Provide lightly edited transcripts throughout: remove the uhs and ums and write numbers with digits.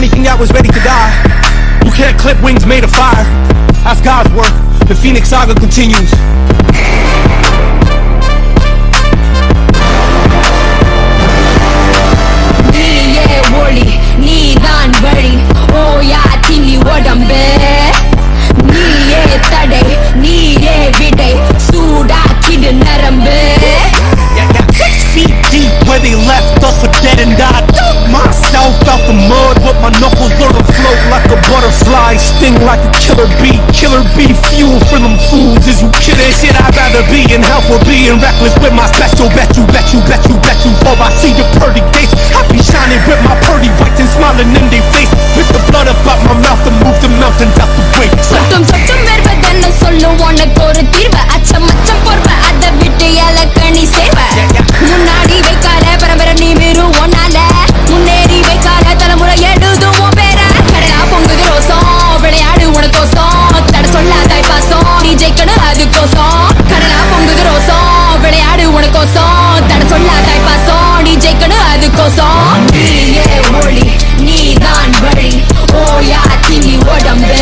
anything that was ready to die. You can't clip wings made of fire. That's God's work. The Phoenix saga continues. நீயே ஒளி நீதான் வழி ஓயா திணி உடம்பே நீயே தடை நீயே விடை சூடாக்கிடு நரம்பு 6 feet deep where they left us for dead and I dug myself out the mud with my knuckles learn to float like a butterfly, sting like a killer bee. Killer bee fuel for them fools. Is you kidding? Shit, I'd rather be in hell for being reckless with my special. Bet you before I see the pearly gates. I be shining with my pearly whites and smiling in their face. With the blood up out my mouth to move the mountains out the way. சொட்டும் சொட்டும் வருவதென்ன சொல்லும் உனக்கு ஒரு தீர்வு அச்சம் அச்சம் பொறுப்ப அதை விட்டு இலக்கணி சேவ முன்னாடி வைக்கால பரம்பரை நீ வெறும் ஒன்னால முன்னேறி வைக்கால தலைமுறை எழுதுவோம் பேர கடலா பொங்குது ரோசம் விளையாடு உனக்கோசம் தட சொல்லாதாய் பாசம் நீ ஜெயிக்கணும் அதுக்கோசம் கடலா பொங்குது ரோசம் விளையாடு உனக்கோசம் தட சொல்லாதாய் பாசம் நீ ஜெயிக்கணும் அதுக்கோசம் நீயே ஒளி நீதான் வழி ஓயா திணி உடம்பு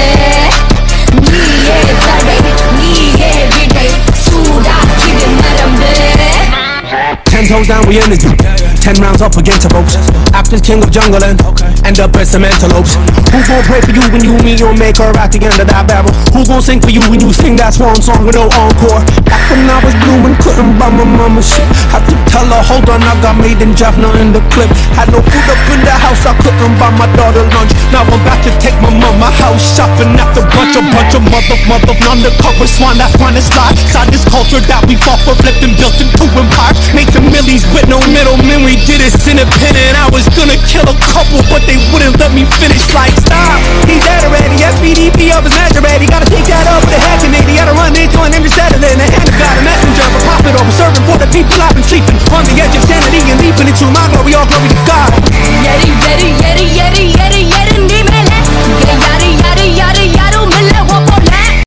நீயே தடை நீயே விடை சூடாக்கிடு நரம்பு 10 toes down, we energy. 10 rounds up against the ropes. Actors king of jungle and end up as some antelopes. Who gon' pray for you when you meet your maker at the end of that barrel? Who gon' sing for you when you sing that swan song with no encore? Back when I was blue and couldn't buy my mama shit, had to tell her, hold on, I got made in Jaffna in the clip. Had no food up in the house, I couldn't buy my daughter lunch. Now I'm back to take my mama house shopping after bunch of mother undercover swan that's trying to slide inside this culture that we fought for, flipped and built into empires. Made some millies with no middlemen, we did it independent. I was gonna kill a couple, but they wouldn't let me finish. Like, stop, he's dead already. SPDP of his measure ready. Gotta take that up with a hatchet, nigga. Gotta run into an empty settling. The hand of God, a messenger, a prophet, over serving for the people I've been sleeping. On the edge of sanity and leaping into my glory, all glory.